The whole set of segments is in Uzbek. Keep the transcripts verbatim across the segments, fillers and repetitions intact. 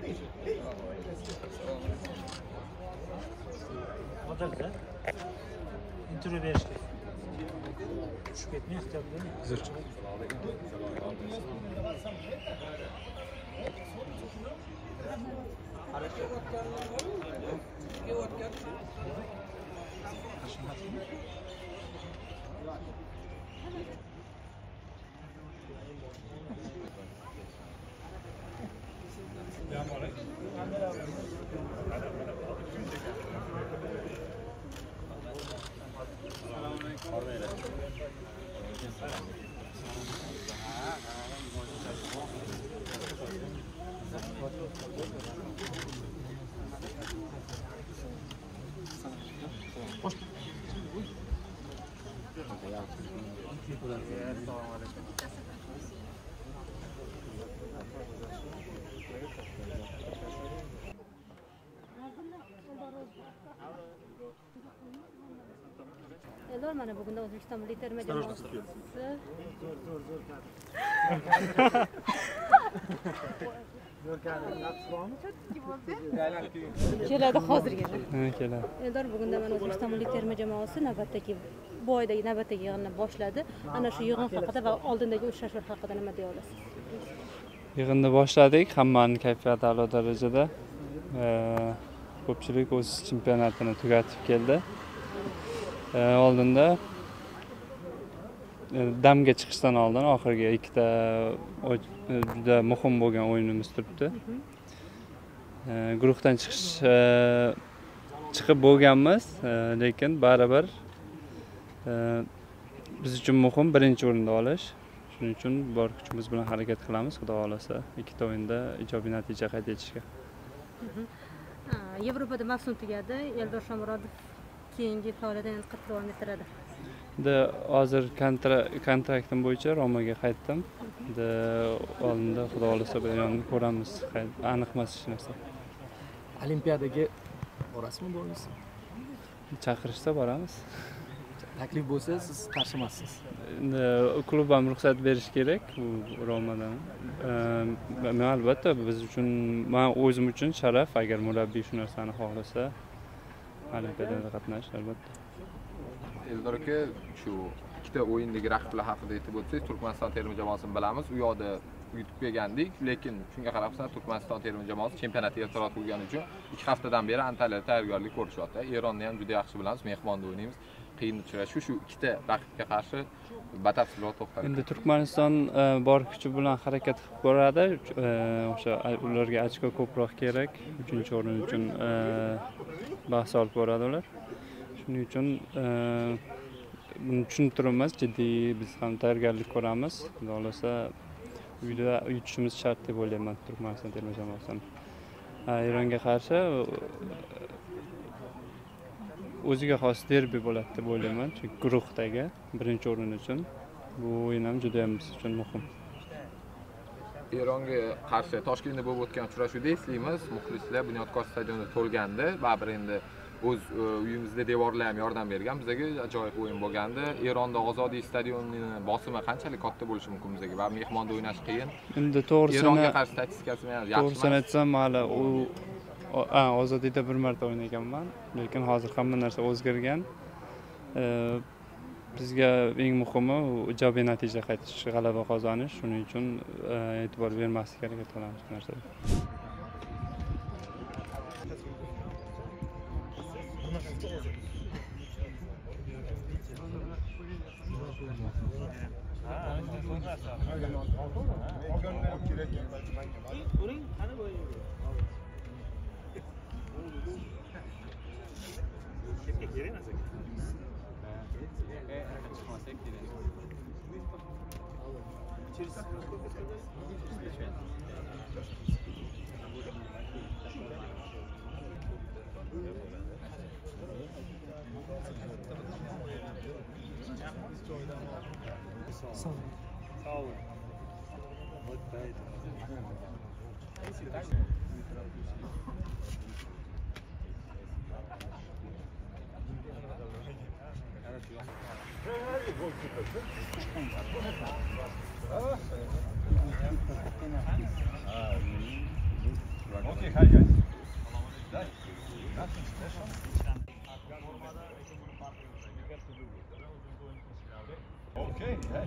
Hozirda intervyu berishga tushib ketmay ehtiyot bo'ling. Eldor mana bugün de O'zbekiston milliy terma jamoasi keladi hozirgina. Keladi. Eldor bugün de mana O'zbekiston milliy terma jamoasi navbatdagi boydagi navbatdagi yig'inni boshladi. Ana shu yig'in haqida va oldindagi uchrashuv haqida nima deya olasiz? Yig'inni boshladik, hammaning kayfiyati a'lo darajada. Ko'pchilik o'z chempionatini tugatib keldi. Oldinda damga chiqishdan oldin oxirgi ikkita juda muhim bo'lgan o'yinimiz turibdi. Guruhdan chiqish chiqib bo'lganmiz, lekin baribir biz uchun muhim birinchi o'rinda olish. Shuning uchun bor kuchimiz bilan harakat qilamiz, xudo xolasa ikkita o'yinda ijobiy natija qayd etishga. Yevropada mavsum tugadi. Eldor Shomurodov keyingi faoliyatini qanday davom ettiradi? De hozir kontraktim bo'yicha Romaga qaytdim. De oldinda xudo xolasa bilan ko'ramiz. Aniq emas hech narsa. Olimpiadaga borasizmi, bo'lmaysiz? Chaqirishsa boramiz. Taklif bo'lsa siz qarshi emassiz. Endi klub ham ruxsat berish kerak u Romadan. Men albatta biz uchun, men o'zim uchun sharaf agar murabbiy shu narsani xohlasa Olimpiadada qatnashish albatta. Eldor aka, shu ikkita o'yindagi raqiblar haqida aytib o'tsangiz, Turkmaniston terma jamoasini bilamiz. U yoqda yutib kelgandik, lekin shunga qarabsan Turkmaniston terma jamoasi chempionatga ertaroq bo'lgani uchun ikki haftadan beri Antaliyada tayyorgarlik ko'rishyapti. Eronni ham juda yaxshi bilamiz, mehmonda o'ynaymiz. Qiyin uchrashuv, shu ikkita raqibga qarshi batafsilroq to'xtalib. Endi Turkmaniston bor kuchi bilan harakat qilib ko'radi. O'sha ularga ochko ko'proq kerak. uchinchi o'rin uchun bahs olib ko'radi ular. Shuning uchun buni tushuntiramiz, jiddiy biz ham tayyorgarlik ko'ramiz. Xudo xolasa uyda yutishimiz shart deb o'ylayman Turkmaniston terma jamoasini. Eronga qarshi o'ziga xos derbi bo'ladi deb o'ylayman, chunki guruhdagi birinchi o'rin uchun bu o'yin ham juda ham biz uchun muhim. Eronga qarshi Toshkentda bo'lib o'tgan uchrashuvda eslaymiz, muxlislar Bunyodkor stadionida to'lgandi. Baribir endi o'z uyimizda devorlar ham yordam bergan. Bizga ajoyib o'yin bo'lgandi. Eronda Ozodiy stadionining bosimi qanchalik katta bo'lishi mumkin bizga? Va mehmonda o'ynash qiyin. Endi to'g'risini Eronga qarshi statistikasi ham yaxshi. To'g'risini aytsam, hali u Ozodiyda bir marta o'ynaganman, lekin hozir hamma narsa o'zgargan. Bizga eng muhimi ijobiy natija qaytish, g'alaba qozonish. Shuning uchun e'tibor bermaslikka harakat qilamiz bu narsaga. Okay, hi guys. Okay, yeah,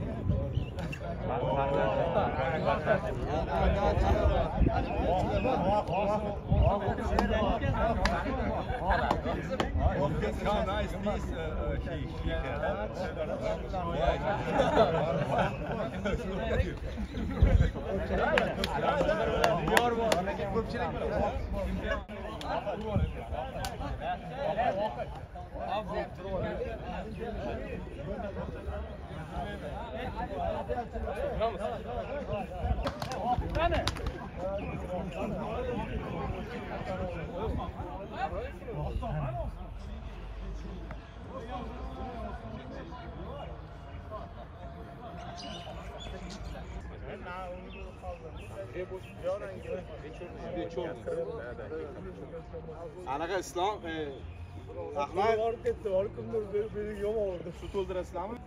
yeah. How nice this uh, he, he Anaqa islom Ahmad borib ketdi, borib kimdir beri yomon oldi. Suv to'ldirasizlarmi?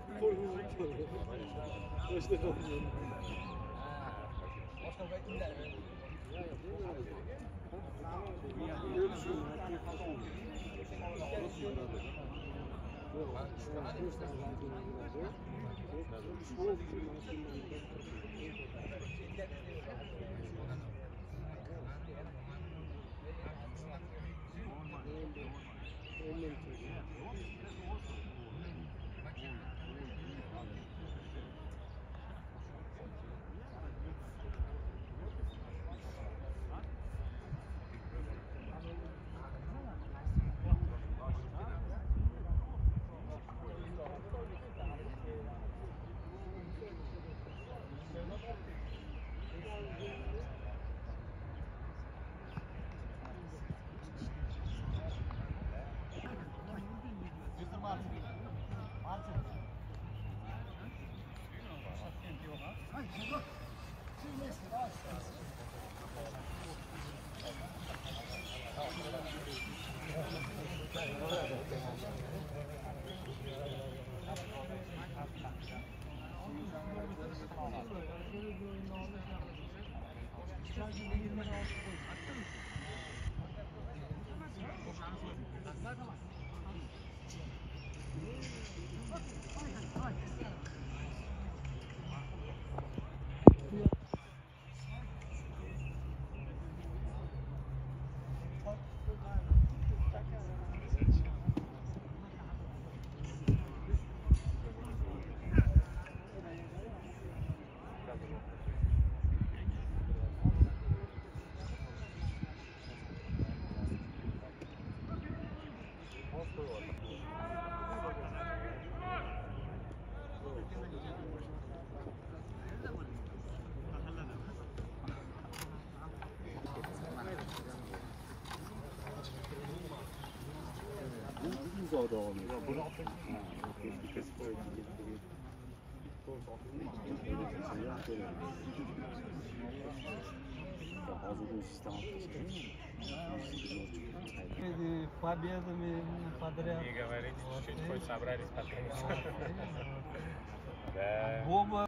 Победами подряд. Не говорите, чуть хоть собрались под конец. Боба.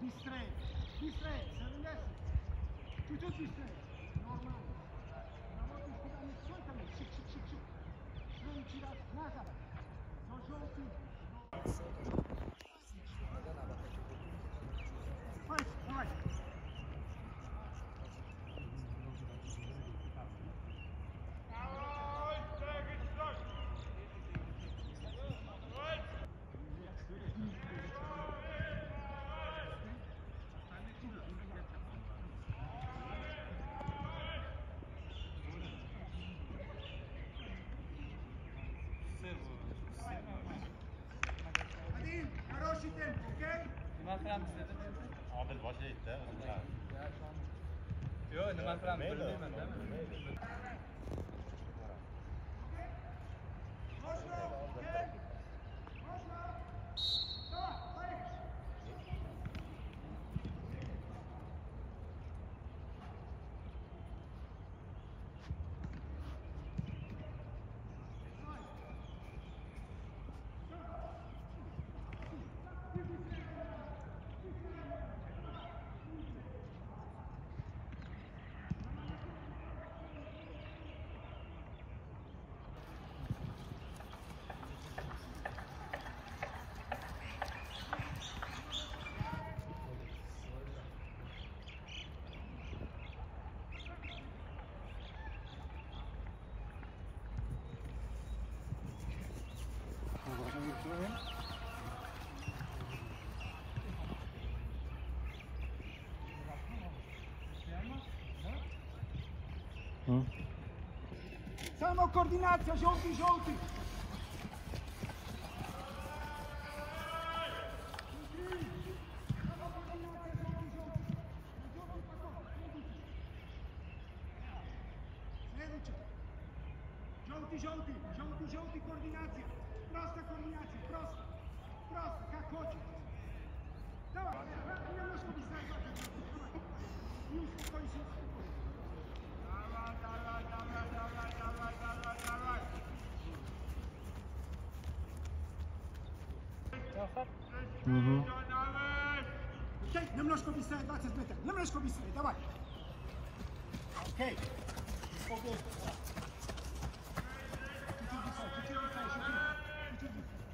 straight. Be straight. Să rândească. Ciuciut be straight. Normal. Работай, куда не сколько мы. Шик, шик, шик, шик. Straight, чирак, назад. Со желтый. Давай, давай. Один, хороший темп, окей? Odil boshlaydi-da, o'zim. Yo'q, nima qilaman bilmayman-da. Samo koordinacija, žolti, žolti. Sljedeće. Žolti, žolti, žolti, žolti, koordinacija. Prosta koordinacija, prosta. Prosta, kako hoćeš. Давай, немножко быстрее. И успокойся, успокойся. Давай, давай, давай, давай, давай, давай, давай. Угу. Окей, немножко быстрее, двадцать метров. Немножко быстрее, давай. Окей. Чуть-чуть быстрее, чуть-чуть быстрее, чуть-чуть.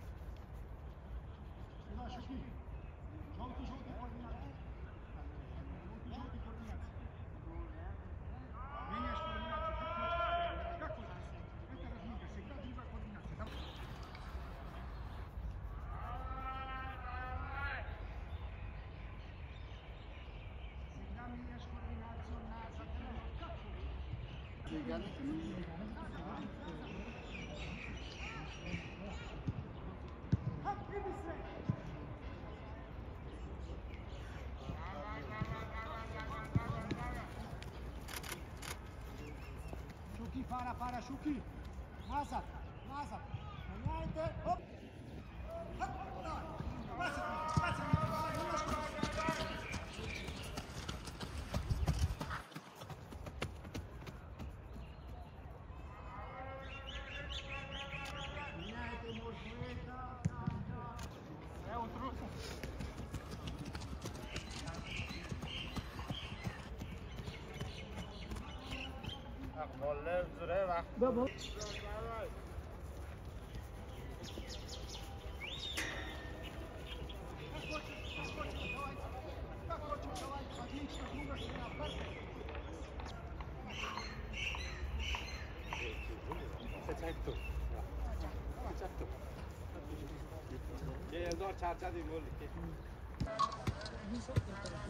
Сюда, шути. Желтый, желтый, координация. Желтый, желтый, координация. Меняешь координацию, как хочешь. Как хочешь. Это разминка, всегда другая координация. Давай. Всегда меняешь координацию назад. Как хочешь. Хоп, и быстрее. Шуки, пара, пара, шуки. Назад, назад. Меняйте. Оп. Хоп, давай. двадцать метров, двадцать метров. Давай, немножко. Меняйте, может, это. Я утру. Aqbollar uzra vaqt. Как хочешь, давай. Отлично, друга сюда. Ye, eldor charchadik bo'ldik.